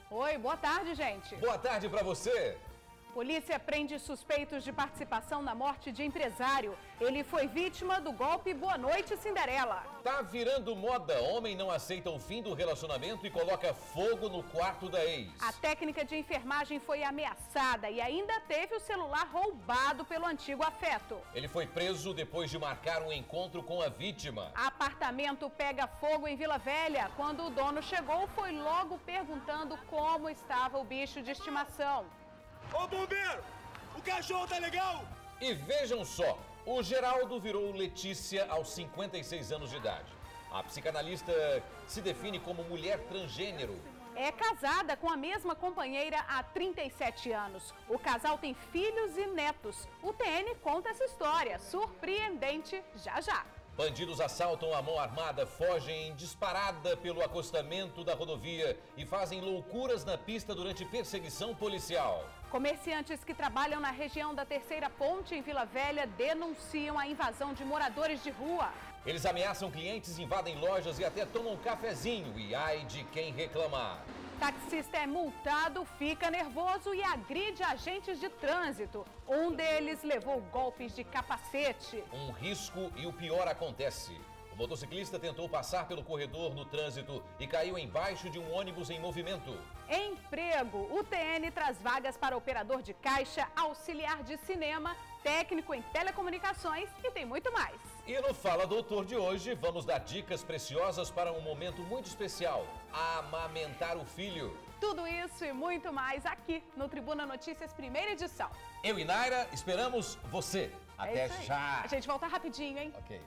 Oi, boa tarde, gente. Boa tarde pra você. Polícia prende suspeitos de participação na morte de empresário. Ele foi vítima do golpe Boa Noite Cinderela. Tá virando moda. Homem não aceita o fim do relacionamento e coloca fogo no quarto da ex. A técnica de enfermagem foi ameaçada e ainda teve o celular roubado pelo antigo afeto. Ele foi preso depois de marcar um encontro com a vítima. Apartamento pega fogo em Vila Velha. Quando o dono chegou, foi logo perguntando como estava o bicho de estimação. Ô bombeiro, o cachorro tá legal? E vejam só, o Geraldo virou Letícia aos 56 anos de idade. A psicanalista se define como mulher transgênero. É casada com a mesma companheira há 37 anos. O casal tem filhos e netos. O TN conta essa história surpreendente já já. Bandidos assaltam a mão armada, fogem disparada pelo acostamento da rodovia e fazem loucuras na pista durante perseguição policial. Comerciantes que trabalham na região da Terceira Ponte, em Vila Velha, denunciam a invasão de moradores de rua. Eles ameaçam clientes, invadem lojas e até tomam um cafezinho. E ai de quem reclamar. Taxista é multado, fica nervoso e agride agentes de trânsito. Um deles levou golpes de capacete. Um risco e o pior acontece. O motociclista tentou passar pelo corredor no trânsito e caiu embaixo de um ônibus em movimento. Emprego. O TN traz vagas para operador de caixa, auxiliar de cinema, técnico em telecomunicações e tem muito mais. E no Fala Doutor de hoje, vamos dar dicas preciosas para um momento muito especial: amamentar o filho. Tudo isso e muito mais aqui no Tribuna Notícias, primeira edição. Eu e Naira esperamos você. Até já. A gente volta rapidinho, hein? Ok.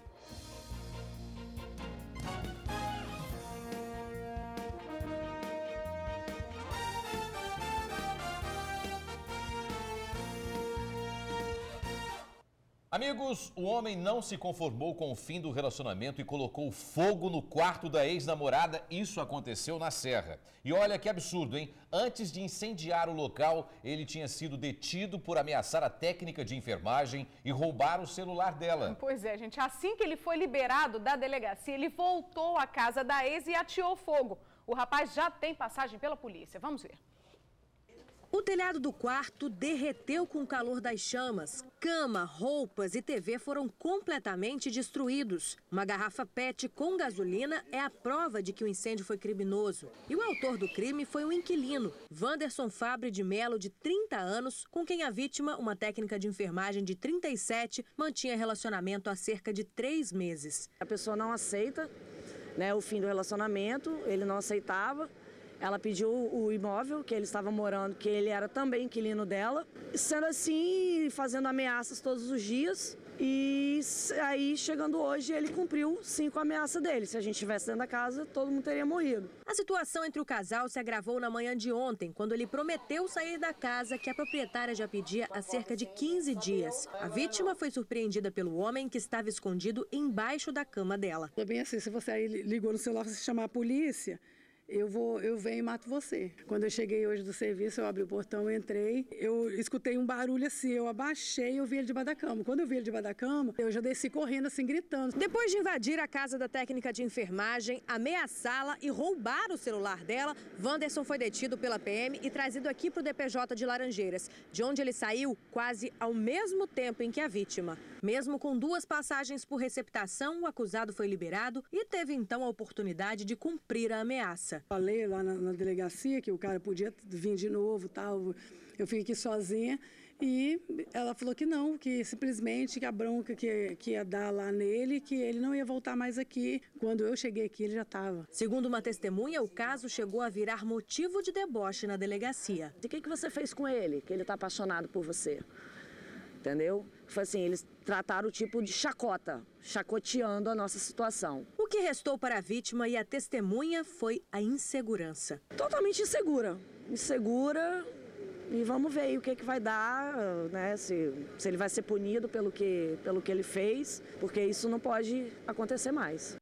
Amigos, o homem não se conformou com o fim do relacionamento e colocou fogo no quarto da ex-namorada. Isso aconteceu na Serra. E olha que absurdo, hein? Antes de incendiar o local, ele tinha sido detido por ameaçar a técnica de enfermagem e roubar o celular dela. Pois é, gente. Assim que ele foi liberado da delegacia, ele voltou à casa da ex e ateou fogo. O rapaz já tem passagem pela polícia. Vamos ver. O telhado do quarto derreteu com o calor das chamas. Cama, roupas e TV foram completamente destruídos. Uma garrafa PET com gasolina é a prova de que o incêndio foi criminoso. E o autor do crime foi o inquilino, Wanderson Fabre de Melo, de 30 anos, com quem a vítima, uma técnica de enfermagem de 37, mantinha relacionamento há cerca de 3 meses. A pessoa não aceita, né, o fim do relacionamento, ele não aceitava. Ela pediu o imóvel que ele estava morando, que ele era também inquilino dela. Sendo assim, fazendo ameaças todos os dias. E aí, chegando hoje, ele cumpriu 5 ameaças dele. Se a gente estivesse dentro da casa, todo mundo teria morrido. A situação entre o casal se agravou na manhã de ontem, quando ele prometeu sair da casa que a proprietária já pedia há cerca de 15 dias. A vítima foi surpreendida pelo homem que estava escondido embaixo da cama dela. É bem assim, se você aí ligou no celular, se chamar a polícia, eu venho e mato você. Quando eu cheguei hoje do serviço, eu abri o portão, eu entrei, eu escutei um barulho assim, eu abaixei e eu vi ele debaixo da cama. Quando eu vi ele debaixo da cama, eu já desci correndo assim, gritando. Depois de invadir a casa da técnica de enfermagem, ameaçá-la e roubar o celular dela, Wanderson foi detido pela PM e trazido aqui para o DPJ de Laranjeiras, de onde ele saiu quase ao mesmo tempo em que a vítima. Mesmo com 2 passagens por receptação, o acusado foi liberado e teve então a oportunidade de cumprir a ameaça. Falei lá na delegacia que o cara podia vir de novo, tal. Eu fiquei aqui sozinha e ela falou que não, que simplesmente que a bronca que ia dar lá nele, que ele não ia voltar mais aqui. Quando eu cheguei aqui, ele já estava. Segundo uma testemunha, o caso chegou a virar motivo de deboche na delegacia. O que você fez com ele, que ele está apaixonado por você? Entendeu? Foi assim, eles trataram o tipo de chacota, chacoteando a nossa situação. O que restou para a vítima e a testemunha foi a insegurança. Totalmente insegura. Insegura e vamos ver aí o que vai dar, né? Se ele vai ser punido pelo que ele fez, porque isso não pode acontecer mais.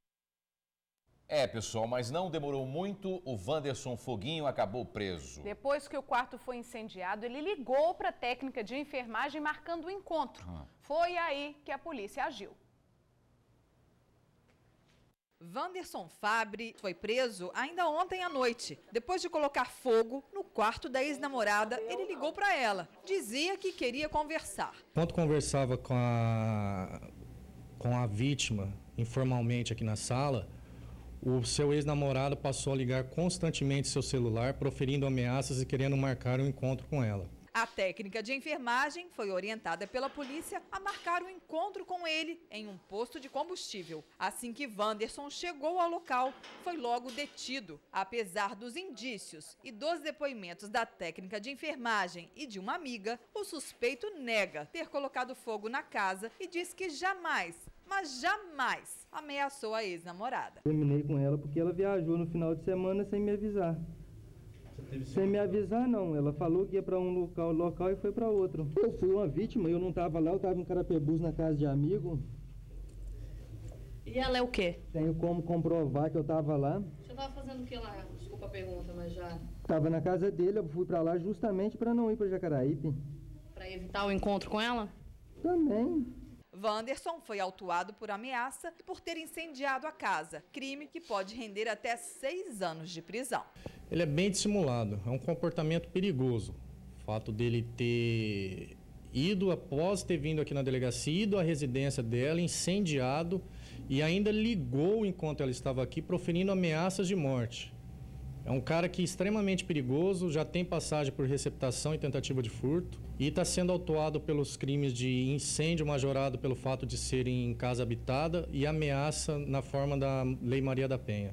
É, pessoal, mas não demorou muito, o Wanderson Foguinho acabou preso. Depois que o quarto foi incendiado, ele ligou para a técnica de enfermagem marcando o encontro. Foi aí que a polícia agiu. Wanderson Fabre foi preso ainda ontem à noite. Depois de colocar fogo no quarto da ex-namorada, ele ligou para ela. Dizia que queria conversar. Enquanto conversava com a vítima informalmente aqui na sala, o seu ex-namorado passou a ligar constantemente seu celular, proferindo ameaças e querendo marcar um encontro com ela. A técnica de enfermagem foi orientada pela polícia a marcar um encontro com ele em um posto de combustível. Assim que Wanderson chegou ao local, foi logo detido. Apesar dos indícios e dos depoimentos da técnica de enfermagem e de uma amiga, o suspeito nega ter colocado fogo na casa e diz que jamais, mas jamais, ameaçou a ex-namorada. Terminei com ela porque ela viajou no final de semana sem me avisar. Sem me avisar, não. Ela falou que ia para um local e foi para outro. Eu fui uma vítima, eu não estava lá, eu estava em Carapebus na casa de amigo. E ela é o quê? Tenho como comprovar que eu estava lá. Você estava fazendo o que lá? Desculpa a pergunta, mas já... Estava na casa dele, eu fui para lá justamente para não ir para Jacaraípe. Para evitar o encontro com ela? Também. Wanderson foi autuado por ameaça e por ter incendiado a casa, crime que pode render até 6 anos de prisão. Ele é bem dissimulado, é um comportamento perigoso. O fato dele ter ido, após ter vindo aqui na delegacia, ido à residência dela, incendiado e ainda ligou enquanto ela estava aqui, proferindo ameaças de morte. É um cara que é extremamente perigoso, já tem passagem por receptação e tentativa de furto e está sendo autuado pelos crimes de incêndio majorado pelo fato de ser em casa habitada e ameaça na forma da Lei Maria da Penha.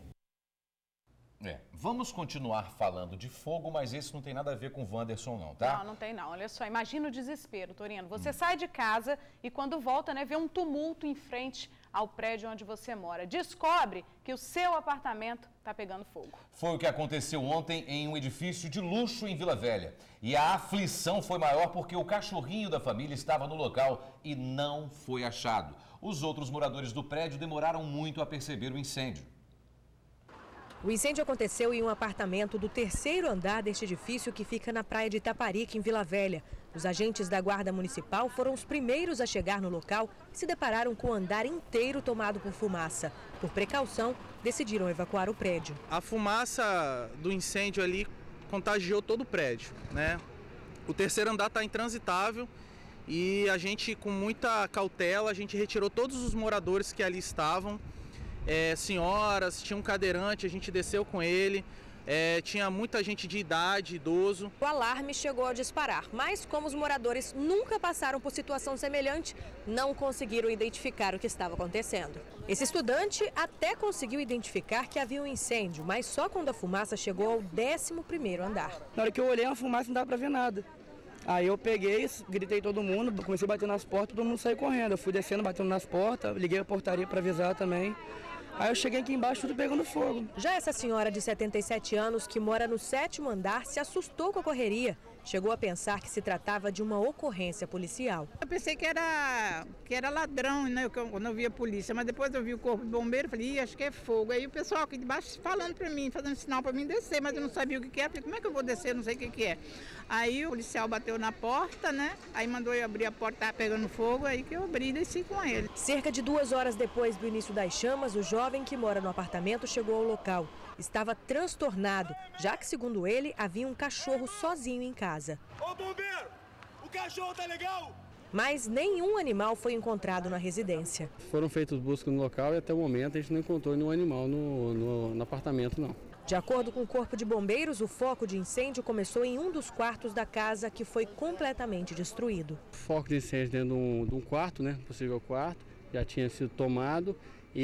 Vamos continuar falando de fogo, mas isso não tem nada a ver com o Wanderson não, tá? Não tem não. Olha só, imagina o desespero, Torino. Você sai de casa e quando volta, vê um tumulto em frente ao prédio onde você mora. Descobre que o seu apartamento está pegando fogo. Foi o que aconteceu ontem em um edifício de luxo em Vila Velha. E a aflição foi maior porque o cachorrinho da família estava no local e não foi achado. Os outros moradores do prédio demoraram muito a perceber o incêndio. O incêndio aconteceu em um apartamento do 3º andar deste edifício que fica na praia de Itaparica, em Vila Velha. Os agentes da Guarda Municipal foram os primeiros a chegar no local e se depararam com o andar inteiro tomado por fumaça. Por precaução, decidiram evacuar o prédio. A fumaça do incêndio ali contagiou todo o prédio, né? O 3º andar está intransitável e a gente, com muita cautela, a gente retirou todos os moradores que ali estavam. Senhoras, tinha um cadeirante, a gente desceu com ele, tinha muita gente de idade, idoso. O alarme chegou a disparar, mas como os moradores nunca passaram por situação semelhante, não conseguiram identificar o que estava acontecendo. Esse estudante até conseguiu identificar que havia um incêndio, mas só quando a fumaça chegou ao 11º andar. Na hora que eu olhei a fumaça não dava para ver nada. Aí eu peguei, gritei todo mundo, comecei a bater nas portas, todo mundo saiu correndo. Eu fui descendo, batendo nas portas, liguei a portaria para avisar também. Aí eu cheguei aqui embaixo, tudo pegando fogo. Já essa senhora de 77 anos, que mora no 7º andar, se assustou com a correria. Chegou a pensar que se tratava de uma ocorrência policial. Eu pensei que era ladrão, né, quando eu vi a polícia, mas depois eu vi o corpo de bombeiro, falei, acho que é fogo. Aí o pessoal aqui de baixo falando para mim, fazendo sinal para mim descer, mas eu não sabia o que era, falei, como é que eu vou descer, não sei o que é. Aí o policial bateu na porta, né, aí mandou eu abrir a porta, estava pegando fogo, aí que eu abri e desci com ele. Cerca de 2 horas depois do início das chamas, o jovem que mora no apartamento chegou ao local. Estava transtornado, já que, segundo ele, havia um cachorro sozinho em casa. Ô bombeiro, o cachorro tá legal? Mas nenhum animal foi encontrado na residência. Foram feitas buscas no local e até o momento a gente não encontrou nenhum animal no apartamento, não. De acordo com o Corpo de Bombeiros, o foco de incêndio começou em um dos quartos da casa, que foi completamente destruído. O foco de incêndio dentro de um quarto, né, possível quarto, já tinha sido tomado.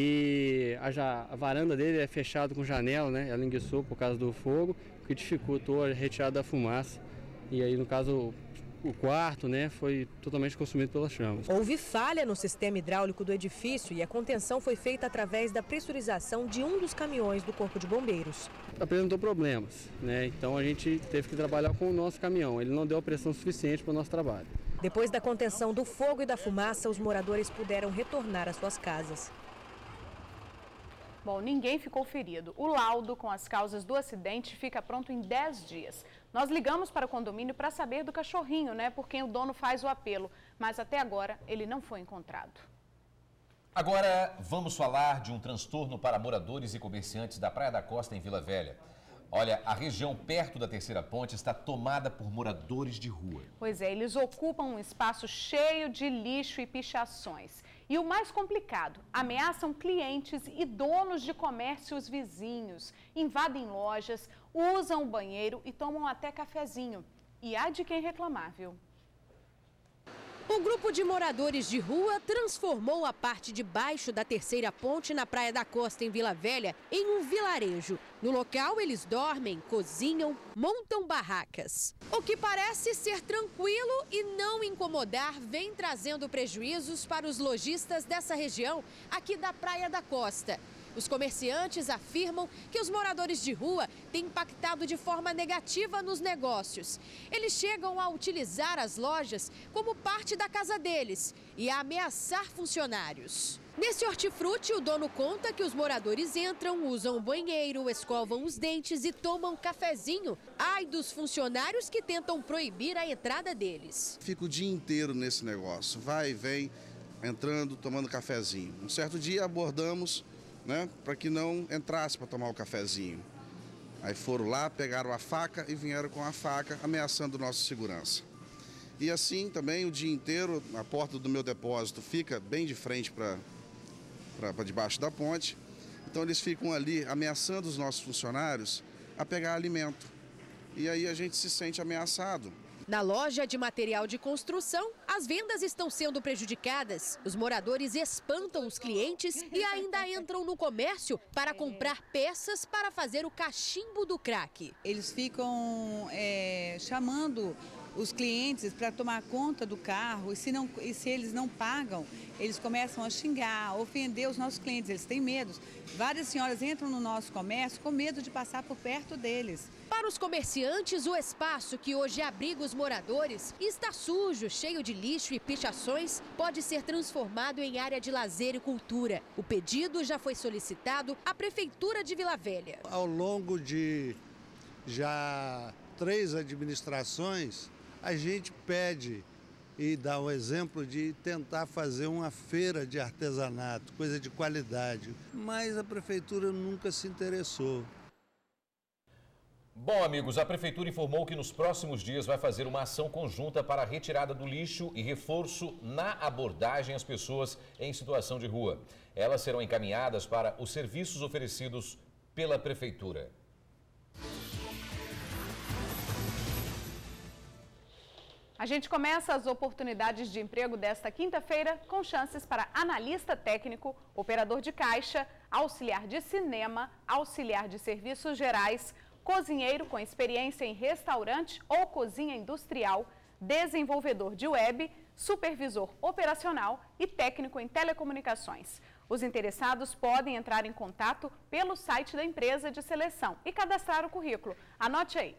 E a varanda dele é fechada com janela, né? Ela enguiçou por causa do fogo, que dificultou a retirada da fumaça. E aí, no caso, o quarto, né, foi totalmente consumido pelas chamas. Houve falha no sistema hidráulico do edifício e a contenção foi feita através da pressurização de um dos caminhões do Corpo de Bombeiros. Apresentou problemas, né? Então a gente teve que trabalhar com o nosso caminhão. Ele não deu a pressão suficiente para o nosso trabalho. Depois da contenção do fogo e da fumaça, os moradores puderam retornar às suas casas. Bom, ninguém ficou ferido. O laudo com as causas do acidente fica pronto em 10 dias. Nós ligamos para o condomínio para saber do cachorrinho, por quem o dono faz o apelo. Mas até agora ele não foi encontrado. Agora vamos falar de um transtorno para moradores e comerciantes da Praia da Costa, em Vila Velha. Olha, a região perto da Terceira Ponte está tomada por moradores de rua. Pois é, eles ocupam um espaço cheio de lixo e pichações. E o mais complicado, ameaçam clientes e donos de comércios vizinhos, invadem lojas, usam o banheiro e tomam até cafezinho. E há de quem reclamar, viu? Um grupo de moradores de rua transformou a parte de baixo da Terceira Ponte na Praia da Costa, em Vila Velha, em um vilarejo. No local, eles dormem, cozinham, montam barracas. O que parece ser tranquilo e não incomodar vem trazendo prejuízos para os lojistas dessa região aqui da Praia da Costa. Os comerciantes afirmam que os moradores de rua têm impactado de forma negativa nos negócios. Eles chegam a utilizar as lojas como parte da casa deles e a ameaçar funcionários. Nesse hortifruti, o dono conta que os moradores entram, usam o banheiro, escovam os dentes e tomam cafezinho. Ai dos funcionários que tentam proibir a entrada deles. Fico o dia inteiro nesse negócio, vai e vem, entrando, tomando cafezinho. Um certo dia abordamos, para que não entrasse para tomar o cafezinho. Aí foram lá, pegaram a faca e vieram com a faca ameaçando nossa segurança. E assim também o dia inteiro, a porta do meu depósito fica bem de frente para debaixo da ponte. Então eles ficam ali ameaçando os nossos funcionários a pegar alimento. E aí a gente se sente ameaçado. Na loja de material de construção, as vendas estão sendo prejudicadas. Os moradores espantam os clientes e ainda entram no comércio para comprar peças para fazer o cachimbo do crack. Eles ficam chamando os clientes para tomar conta do carro e se eles não pagam, eles começam a xingar, ofender os nossos clientes, eles têm medo. Várias senhoras entram no nosso comércio com medo de passar por perto deles. Para os comerciantes, o espaço que hoje abriga os moradores está sujo, cheio de lixo e pichações, pode ser transformado em área de lazer e cultura. O pedido já foi solicitado à Prefeitura de Vila Velha. Ao longo de já 3 administrações, a gente pede e dá o exemplo de tentar fazer uma feira de artesanato, coisa de qualidade, mas a Prefeitura nunca se interessou. Bom, amigos, a Prefeitura informou que nos próximos dias vai fazer uma ação conjunta para a retirada do lixo e reforço na abordagem às pessoas em situação de rua. Elas serão encaminhadas para os serviços oferecidos pela Prefeitura. A gente começa as oportunidades de emprego desta quinta-feira com chances para analista técnico, operador de caixa, auxiliar de cinema, auxiliar de serviços gerais, cozinheiro com experiência em restaurante ou cozinha industrial, desenvolvedor de web, supervisor operacional e técnico em telecomunicações. Os interessados podem entrar em contato pelo site da empresa de seleção e cadastrar o currículo. Anote aí,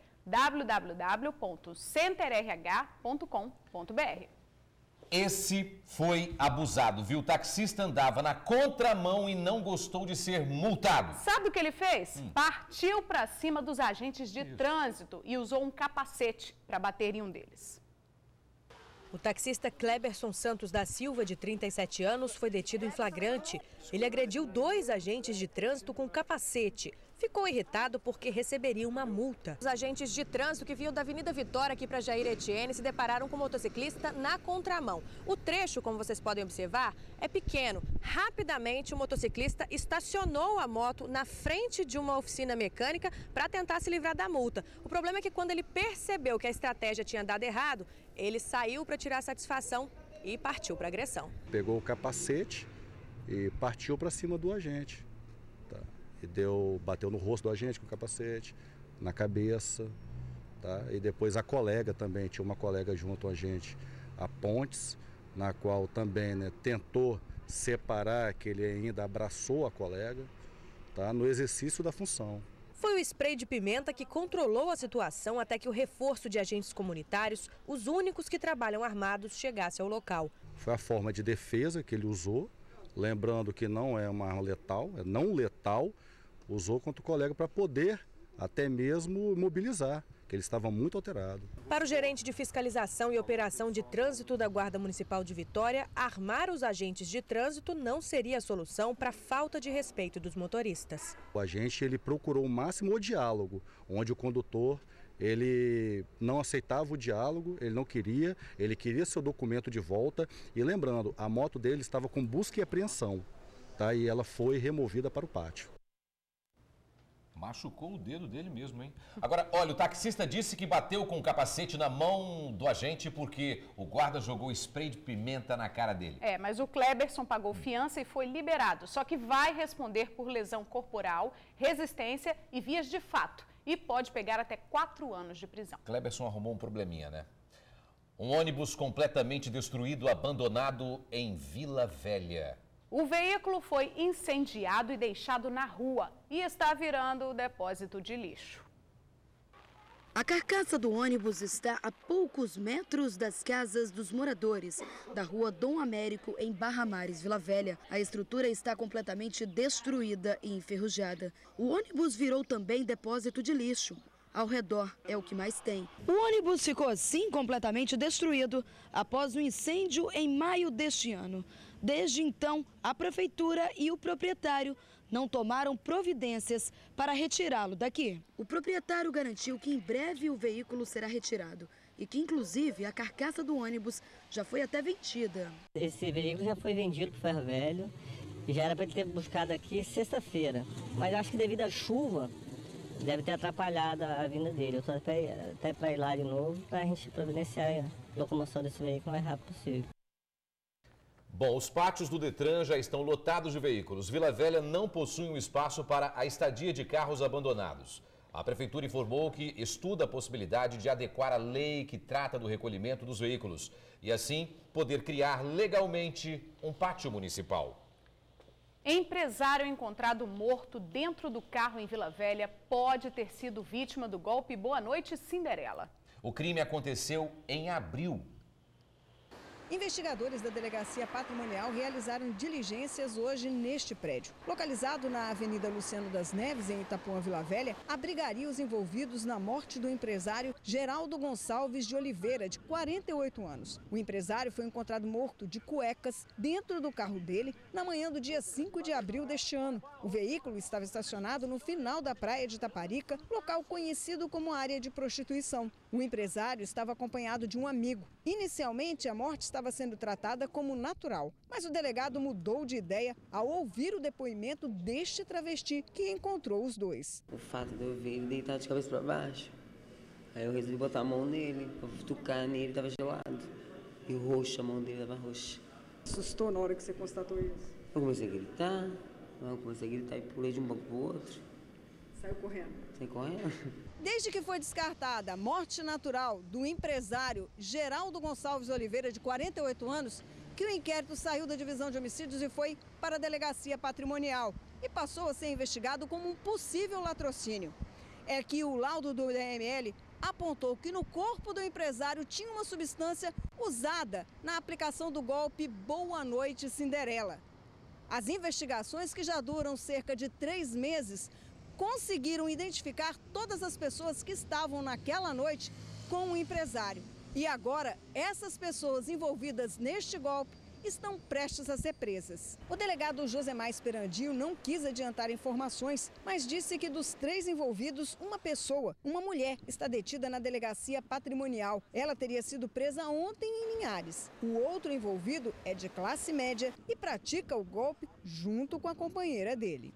www.centerrh.com.br. Esse foi abusado, viu? O taxista andava na contramão e não gostou de ser multado. Sabe o que ele fez? Partiu para cima dos agentes de trânsito e usou um capacete para bater em um deles. O taxista Cleberson Santos da Silva, de 37 anos, foi detido em flagrante. Ele agrediu 2 agentes de trânsito com capacete. Ficou irritado porque receberia uma multa. Os agentes de trânsito que vinham da Avenida Vitória aqui para Jair Etienne se depararam com o motociclista na contramão. O trecho, como vocês podem observar, é pequeno. Rapidamente, o motociclista estacionou a moto na frente de uma oficina mecânica para tentar se livrar da multa. O problema é que quando ele percebeu que a estratégia tinha dado errado, ele saiu para tirar satisfação e partiu para a agressão. Pegou o capacete e partiu para cima do agente. E bateu no rosto do agente com o capacete, na cabeça, tá? E depois a colega também, tinha uma colega junto a gente, a Pontes, na qual também, né, tentou separar, que ele ainda abraçou a colega, tá? No exercício da função. Foi o spray de pimenta que controlou a situação até que o reforço de agentes comunitários, os únicos que trabalham armados, chegasse ao local. Foi a forma de defesa que ele usou, lembrando que não é uma arma letal, é não letal, usou contra o colega para poder até mesmo mobilizar. que ele estava muito alterado. Para o gerente de fiscalização e operação de trânsito da Guarda Municipal de Vitória, armar os agentes de trânsito não seria a solução para a falta de respeito dos motoristas. O agente ele procurou o máximo o diálogo, onde o condutor ele não aceitava o diálogo, ele queria seu documento de volta e lembrando, a moto dele estava com busca e apreensão, tá? E ela foi removida para o pátio. Machucou o dedo dele mesmo, hein? Agora, olha, o taxista disse que bateu com o capacete na mão do agente porque o guarda jogou spray de pimenta na cara dele. Mas o Kleberson pagou fiança e foi liberado. Só que vai responder por lesão corporal, resistência e vias de fato. E pode pegar até 4 anos de prisão. Kleberson arrumou um probleminha, né? Um ônibus completamente destruído, abandonado em Vila Velha. O veículo foi incendiado e deixado na rua e está virando depósito de lixo. A carcaça do ônibus está a poucos metros das casas dos moradores da rua Dom Américo, em Barra Mares, Vila Velha. A estrutura está completamente destruída e enferrujada. O ônibus virou também depósito de lixo. Ao redor é o que mais tem. O ônibus ficou assim completamente destruído após um incêndio em maio deste ano. Desde então, a prefeitura e o proprietário não tomaram providências para retirá-lo daqui. O proprietário garantiu que em breve o veículo será retirado e que, inclusive, a carcaça do ônibus já foi até vendida. Esse veículo já foi vendido para o Ferro Velho e já era para ele ter buscado aqui sexta-feira. Mas acho que devido à chuva, deve ter atrapalhado a vinda dele. Eu estou até para ir lá de novo para a gente providenciar a locomoção desse veículo o mais rápido possível. Bom, os pátios do Detran já estão lotados de veículos. Vila Velha não possui um espaço para a estadia de carros abandonados. A prefeitura informou que estuda a possibilidade de adequar a lei que trata do recolhimento dos veículos e, assim, poder criar legalmente um pátio municipal. Empresário encontrado morto dentro do carro em Vila Velha pode ter sido vítima do golpe Boa Noite Cinderela. O crime aconteceu em abril. Investigadores da Delegacia Patrimonial realizaram diligências hoje neste prédio. Localizado na Avenida Luciano das Neves, em Itapuã, Vila Velha, abrigaria os envolvidos na morte do empresário Geraldo Gonçalves de Oliveira, de 48 anos. O empresário foi encontrado morto de cuecas dentro do carro dele na manhã do dia 5 de abril deste ano. O veículo estava estacionado no final da praia de Itaparica, local conhecido como área de prostituição. O empresário estava acompanhado de um amigo. Inicialmente, a morte estava sendo tratada como natural, mas o delegado mudou de ideia ao ouvir o depoimento deste travesti que encontrou os dois. O fato de eu ver ele deitado de cabeça para baixo, aí eu resolvi botar a mão nele, para tocar nele, estava gelado. E roxo, a mão dele estava roxa. Assustou na hora que você constatou isso? Eu comecei a gritar e pulei de um banco para o outro. Saiu correndo? Saí correndo. Desde que foi descartada a morte natural do empresário Geraldo Gonçalves Oliveira, de 48 anos, que o inquérito saiu da Divisão de Homicídios e foi para a Delegacia Patrimonial e passou a ser investigado como um possível latrocínio. É que o laudo do DML apontou que no corpo do empresário tinha uma substância usada na aplicação do golpe Boa Noite Cinderela. As investigações, que já duram cerca de 3 meses, conseguiram identificar todas as pessoas que estavam naquela noite com o empresário. E agora, essas pessoas envolvidas neste golpe estão prestes a ser presas. O delegado Josemar Esperandio não quis adiantar informações, mas disse que dos 3 envolvidos, uma pessoa, uma mulher, está detida na Delegacia Patrimonial. Ela teria sido presa ontem em Linhares. O outro envolvido é de classe média e pratica o golpe junto com a companheira dele.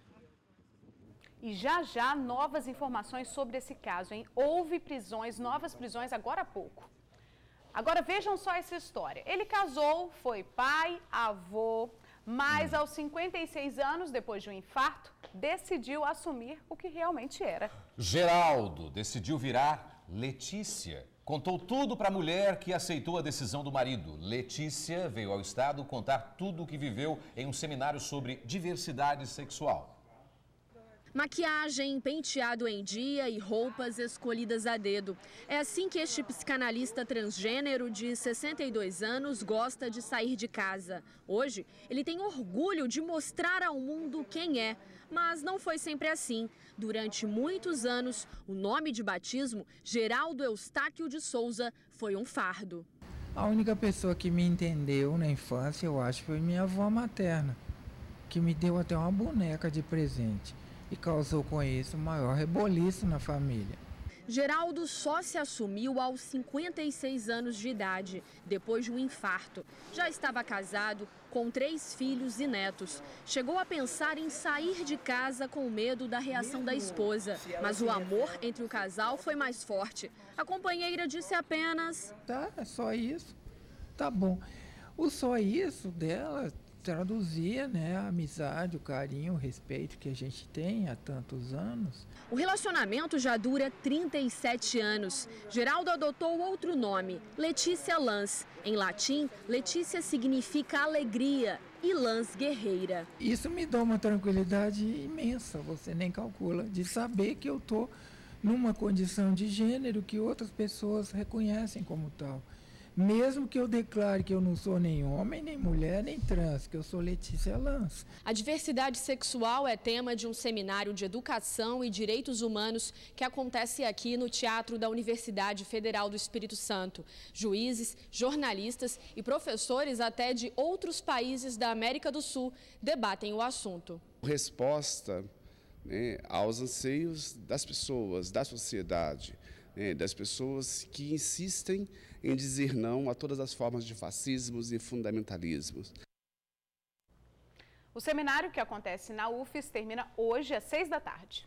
E já novas informações sobre esse caso, hein? Houve prisões, novas prisões agora há pouco. Agora vejam só essa história. Ele casou, foi pai, avô, mas aos 56 anos, depois de um infarto, decidiu assumir o que realmente era. Geraldo decidiu virar Letícia. Contou tudo para a mulher que aceitou a decisão do marido. Letícia veio ao estado contar tudo o que viveu em um seminário sobre diversidade sexual. Maquiagem, penteado em dia e roupas escolhidas a dedo. É assim que este psicanalista transgênero de 62 anos gosta de sair de casa. Hoje, ele tem orgulho de mostrar ao mundo quem é. Mas não foi sempre assim. Durante muitos anos, o nome de batismo, Geraldo Eustáquio de Souza, foi um fardo. A única pessoa que me entendeu na infância, eu acho, foi minha avó materna, que me deu até uma boneca de presente e causou com isso o maior reboliço na família. Geraldo só se assumiu aos 56 anos de idade, depois de um infarto. Já estava casado, com 3 filhos e netos. Chegou a pensar em sair de casa com medo da reação da esposa, mas o amor entre o casal foi mais forte. A companheira disse apenas: Tá, é só isso, tá bom. O só isso dela traduzia, né, a amizade, o carinho, o respeito que a gente tem há tantos anos. O relacionamento já dura 37 anos. Geraldo adotou outro nome, Letícia Lans. Em latim, Letícia significa alegria e Lans, guerreira. Isso me dá uma tranquilidade imensa, você nem calcula, de saber que eu estou numa condição de gênero que outras pessoas reconhecem como tal. Mesmo que eu declare que eu não sou nem homem, nem mulher, nem trans, que eu sou Letícia Lans. A diversidade sexual é tema de um seminário de educação e direitos humanos que acontece aqui no Teatro da Universidade Federal do Espírito Santo. Juízes, jornalistas e professores até de outros países da América do Sul debatem o assunto. Resposta, né, aos anseios das pessoas, da sociedade, né, das pessoas que insistem em dizer não a todas as formas de fascismos e fundamentalismos. O seminário que acontece na UFES termina hoje às 6 da tarde.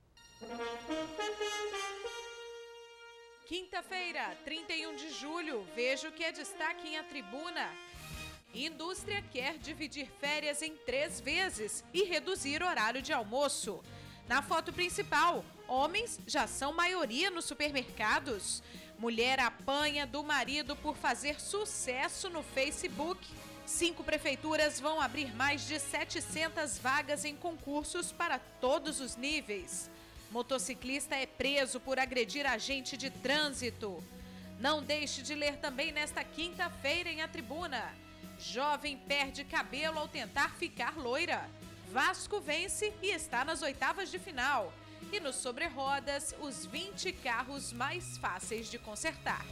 Quinta-feira, 31 de julho, veja o que é destaque em A Tribuna. Indústria quer dividir férias em 3 vezes e reduzir horário de almoço. Na foto principal, homens já são maioria nos supermercados. Mulher apanha do marido por fazer sucesso no Facebook. 5 prefeituras vão abrir mais de 700 vagas em concursos para todos os níveis. Motociclista é preso por agredir agente de trânsito. Não deixe de ler também nesta quinta-feira em A Tribuna. Jovem perde cabelo ao tentar ficar loira. Vasco vence e está nas oitavas de final. E no Sobre Rodas, os 20 carros mais fáceis de consertar.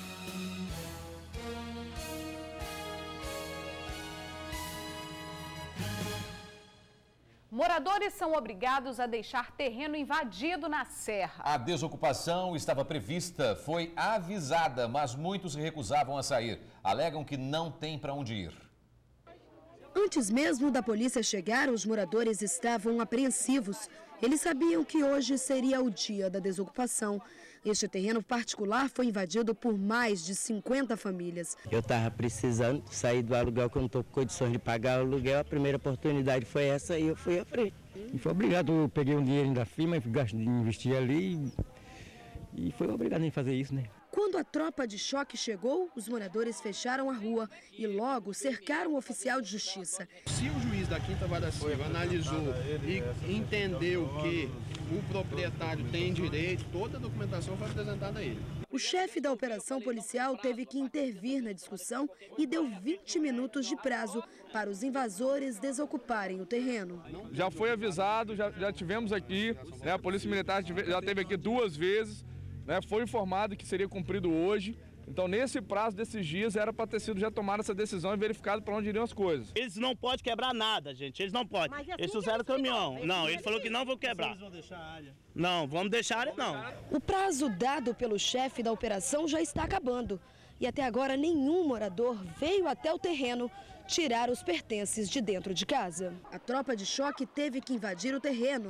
Moradores são obrigados a deixar terreno invadido na Serra. A desocupação estava prevista, foi avisada, mas muitos se recusavam a sair. Alegam que não tem para onde ir. Antes mesmo da polícia chegar, os moradores estavam apreensivos. Eles sabiam que hoje seria o dia da desocupação. Este terreno particular foi invadido por mais de 50 famílias. Eu estava precisando sair do aluguel, que eu não estou com condições de pagar o aluguel. A primeira oportunidade foi essa e eu fui à frente. E foi obrigado, eu peguei um dinheiro da firma, investi ali e foi obrigado a fazer isso, né? Quando a tropa de choque chegou, os moradores fecharam a rua e logo cercaram o oficial de justiça. Se o juiz da Quinta Vara Civil analisou e entendeu que o proprietário tem direito, toda a documentação foi apresentada a ele. O chefe da operação policial teve que intervir na discussão e deu 20 minutos de prazo para os invasores desocuparem o terreno. Já foi avisado, já tivemos aqui, né, a Polícia Militar já esteve aqui 2 vezes. Né, foi informado que seria cumprido hoje, então nesse prazo desses dias era para ter sido já tomada essa decisão e verificado para onde iriam as coisas. Eles não podem quebrar nada, gente, eles não podem. Eles fizeram o caminhão. Não, ele falou que não vão quebrar. Eles vão deixar a área? Não, vamos deixar a área não. O prazo dado pelo chefe da operação já está acabando e até agora nenhum morador veio até o terreno tirar os pertences de dentro de casa. A tropa de choque teve que invadir o terreno.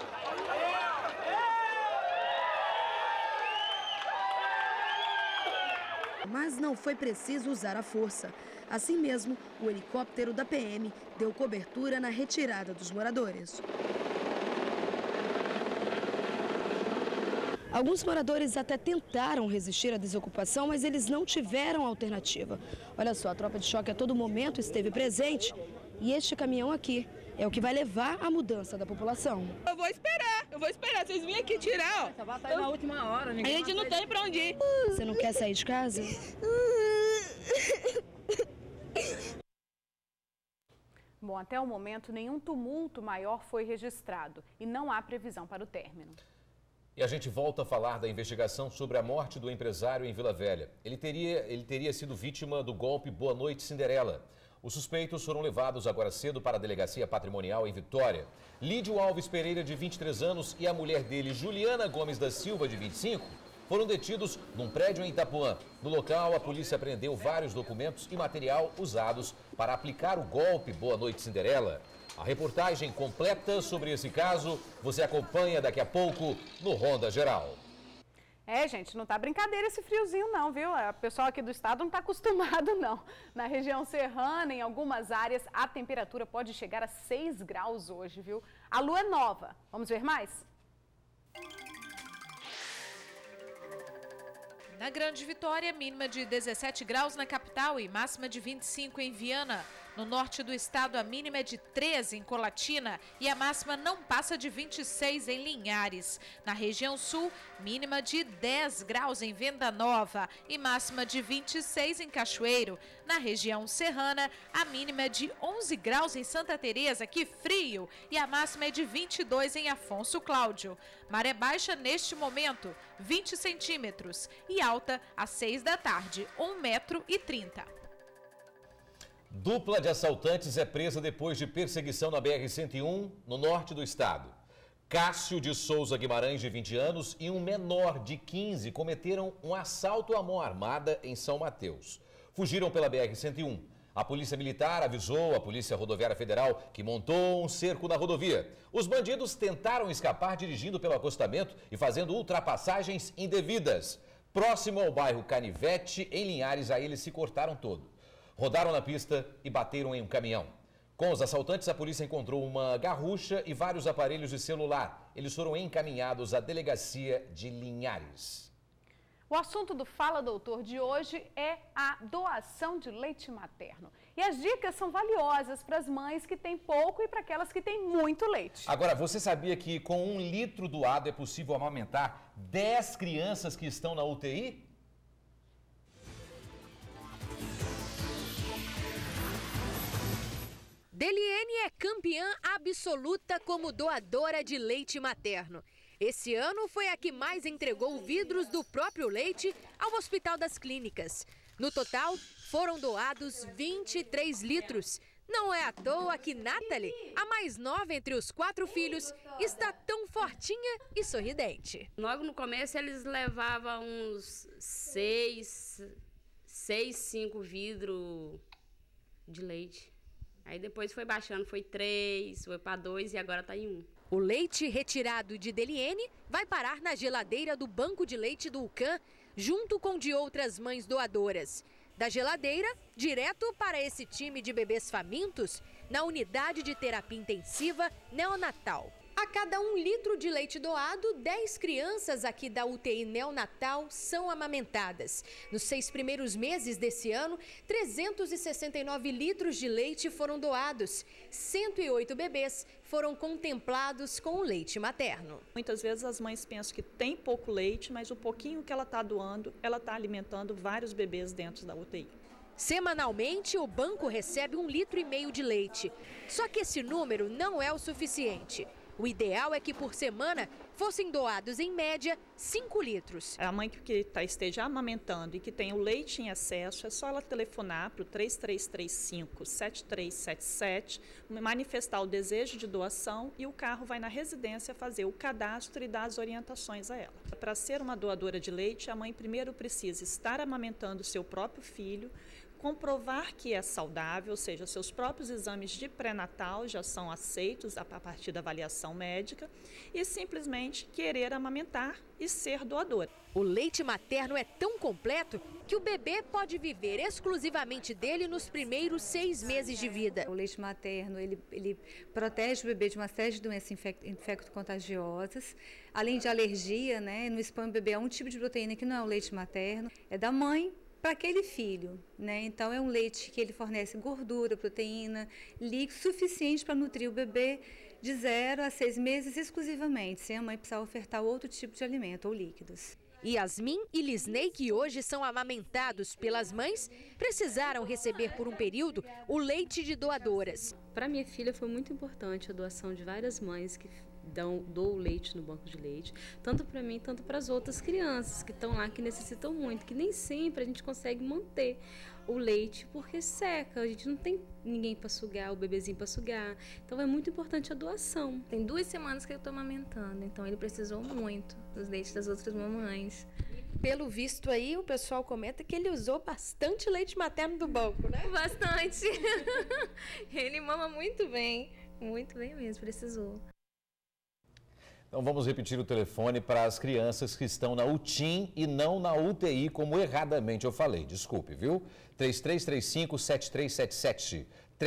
Mas não foi preciso usar a força. Assim mesmo, o helicóptero da PM deu cobertura na retirada dos moradores. Alguns moradores até tentaram resistir à desocupação, mas eles não tiveram alternativa. Olha só, a tropa de choque a todo momento esteve presente e este caminhão aqui é o que vai levar à mudança da população. Eu vou esperar, vocês virem aqui tirar, ó. Essa vai sair na última hora, A gente não tem pra onde ir. Você não quer sair de casa? Bom, até o momento, nenhum tumulto maior foi registrado e não há previsão para o término. E a gente volta a falar da investigação sobre a morte do empresário em Vila Velha. Ele teria sido vítima do golpe Boa Noite Cinderela. Os suspeitos foram levados agora cedo para a Delegacia Patrimonial em Vitória. Lídio Alves Pereira, de 23 anos, e a mulher dele, Juliana Gomes da Silva, de 25, foram detidos num prédio em Itapuã. No local, a polícia apreendeu vários documentos e material usados para aplicar o golpe Boa Noite Cinderela. A reportagem completa sobre esse caso você acompanha daqui a pouco no Ronda Geral. Gente, não tá brincadeira esse friozinho não, viu? O pessoal aqui do estado não tá acostumado não. Na região serrana, em algumas áreas, a temperatura pode chegar a 6 graus hoje, viu? A lua é nova. Vamos ver mais? Na Grande Vitória, mínima de 17 graus na capital e máxima de 25 em Viana. No norte do estado, a mínima é de 13 em Colatina e a máxima não passa de 26 em Linhares. Na região sul, mínima de 10 graus em Venda Nova e máxima de 26 em Cachoeiro. Na região serrana, a mínima é de 11 graus em Santa Teresa, que frio, e a máxima é de 22 em Afonso Cláudio. Maré baixa neste momento, 20 centímetros e alta às 6 da tarde, 1,30 m. Dupla de assaltantes é presa depois de perseguição na BR-101, no norte do estado. Cássio de Souza Guimarães, de 20 anos, e um menor de 15 cometeram um assalto à mão armada em São Mateus. Fugiram pela BR-101. A Polícia Militar avisou a Polícia Rodoviária Federal que montou um cerco na rodovia. Os bandidos tentaram escapar dirigindo pelo acostamento e fazendo ultrapassagens indevidas. Próximo ao bairro Canivete, em Linhares, aí eles se cortaram todo. Rodaram na pista e bateram em um caminhão. Com os assaltantes, a polícia encontrou uma garrucha e vários aparelhos de celular. Eles foram encaminhados à delegacia de Linhares. O assunto do Fala Doutor de hoje é a doação de leite materno. E as dicas são valiosas para as mães que têm pouco e para aquelas que têm muito leite. Agora, você sabia que com 1 litro doado é possível amamentar 10 crianças que estão na UTI? Deliene é campeã absoluta como doadora de leite materno. Esse ano foi a que mais entregou vidros do próprio leite ao Hospital das Clínicas. No total, foram doados 23 litros. Não é à toa que Nathalie, a mais nova entre os 4 filhos, está tão fortinha e sorridente. Logo no começo, eles levavam uns 5 vidros de leite. Aí depois foi baixando, foi 3, foi para 2 e agora está em 1. O leite retirado de Deliene vai parar na geladeira do Banco de Leite do UCAM, junto com de outras mães doadoras. Da geladeira, direto para esse time de bebês famintos, na unidade de terapia intensiva neonatal. A cada 1 litro de leite doado, 10 crianças aqui da UTI neonatal são amamentadas. Nos 6 primeiros meses desse ano, 369 litros de leite foram doados. 108 bebês foram contemplados com o leite materno. Muitas vezes as mães pensam que tem pouco leite, mas o pouquinho que ela está doando, ela está alimentando vários bebês dentro da UTI. Semanalmente, o banco recebe 1,5 litro de leite. Só que esse número não é o suficiente. O ideal é que por semana fossem doados, em média, 5 litros. A mãe que esteja amamentando e que tem o leite em excesso, é só ela telefonar para o 3335-7377, manifestar o desejo de doação e o carro vai na residência fazer o cadastro e dar as orientações a ela. Para ser uma doadora de leite, a mãe primeiro precisa estar amamentando o seu próprio filho, comprovar que é saudável, ou seja, seus próprios exames de pré-natal já são aceitos a partir da avaliação médica e simplesmente querer amamentar e ser doadora. O leite materno é tão completo que o bebê pode viver exclusivamente dele nos primeiros 6 meses de vida. O leite materno, ele protege o bebê de uma série de doenças infecto-contagiosas, além de alergia, né? Não expõe o bebê a um tipo de proteína que não é o leite materno, é da mãe para aquele filho, né? Então é um leite que ele fornece gordura, proteína, líquido suficiente para nutrir o bebê de 0 a 6 meses exclusivamente, sem a mãe precisar ofertar outro tipo de alimento ou líquidos. Yasmin e Lisney, que hoje são amamentados pelas mães, precisaram receber por um período o leite de doadoras. Para minha filha foi muito importante a doação de várias mães que doam leite no banco de leite, tanto para mim, tanto para as outras crianças que estão lá, que necessitam muito, que nem sempre a gente consegue manter o leite porque seca, a gente não tem ninguém para sugar, o bebezinho para sugar, então é muito importante a doação. Tem 2 semanas que eu estou amamentando, então ele precisou muito dos leites das outras mamães. Pelo visto aí, o pessoal comenta que ele usou bastante leite materno do banco, né? Bastante. Ele mama muito bem mesmo, precisou. Então vamos repetir o telefone para as crianças que estão na UTIM e não na UTI, como erradamente eu falei. Desculpe, viu? 3335-7377.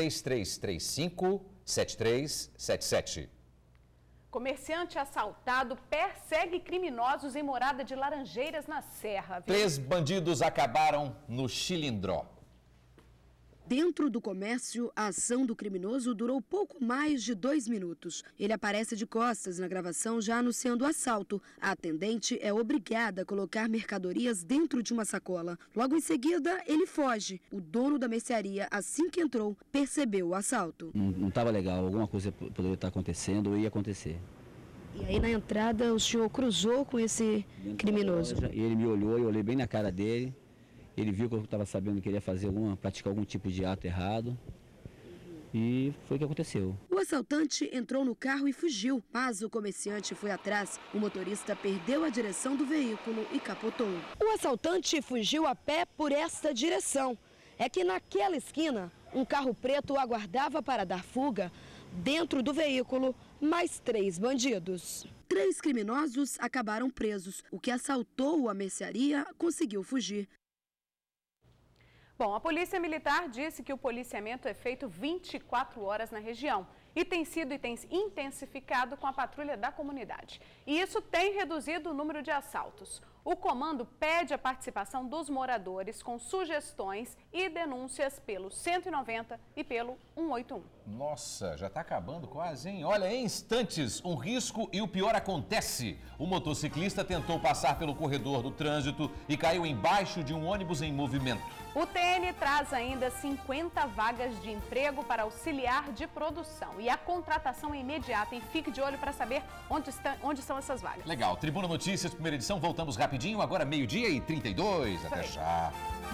3335-7377. Comerciante assaltado persegue criminosos em morada de Laranjeiras, na Serra. 3 bandidos acabaram no Chilindró. Dentro do comércio, a ação do criminoso durou pouco mais de 2 minutos. Ele aparece de costas na gravação já anunciando o assalto. A atendente é obrigada a colocar mercadorias dentro de uma sacola. Logo em seguida, ele foge. O dono da mercearia, assim que entrou, percebeu o assalto. Não estava legal, alguma coisa poderia estar acontecendo ou ia acontecer. E aí na entrada o senhor cruzou com esse criminoso? E ele me olhou, eu olhei bem na cara dele. Ele viu que eu estava sabendo que ele ia praticar algum tipo de ato errado. E foi o que aconteceu. O assaltante entrou no carro e fugiu, mas o comerciante foi atrás. O motorista perdeu a direção do veículo e capotou. O assaltante fugiu a pé por esta direção. É que naquela esquina, um carro preto aguardava para dar fuga. Dentro do veículo, mais 3 bandidos. 3 criminosos acabaram presos. O que assaltou a mercearia conseguiu fugir. Bom, a Polícia Militar disse que o policiamento é feito 24 horas na região e tem sido intensificado com a patrulha da comunidade. E isso tem reduzido o número de assaltos. O comando pede a participação dos moradores com sugestões e denúncias pelo 190 e pelo 181. Nossa, já está acabando quase, hein? Olha, em instantes, um risco e o pior acontece. O motociclista tentou passar pelo corredor do trânsito e caiu embaixo de um ônibus em movimento. O TN traz ainda 50 vagas de emprego para auxiliar de produção e a contratação é imediata. E fique de olho para saber onde são essas vagas. Legal. Tribuna Notícias, primeira edição, voltamos rapidinho, agora 12h32. Até já.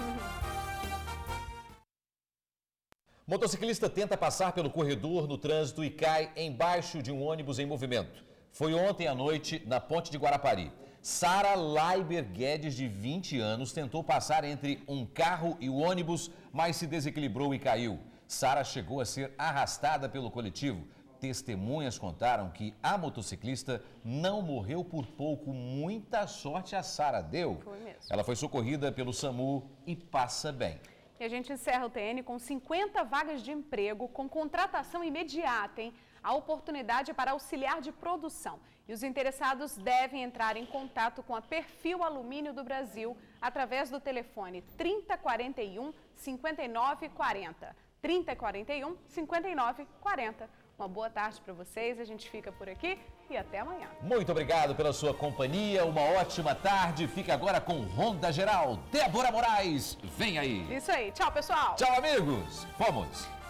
Motociclista tenta passar pelo corredor no trânsito e cai embaixo de um ônibus em movimento. Foi ontem à noite na Ponte de Guarapari. Sara Laiber Guedes, de 20 anos, tentou passar entre um carro e o ônibus, mas se desequilibrou e caiu. Sara chegou a ser arrastada pelo coletivo. Testemunhas contaram que a motociclista não morreu por pouco. Muita sorte a Sara deu. Foi mesmo. Ela foi socorrida pelo SAMU e passa bem. E a gente encerra o TN com 50 vagas de emprego com contratação imediata, hein? A oportunidade para auxiliar de produção. E os interessados devem entrar em contato com a Perfil Alumínio do Brasil através do telefone 3041 5940. 3041 5940. Uma boa tarde para vocês, a gente fica por aqui e até amanhã. Muito obrigado pela sua companhia, uma ótima tarde. Fica agora com Ronda Geral. Débora Moraes, vem aí. Isso aí, tchau pessoal. Tchau amigos, fomos.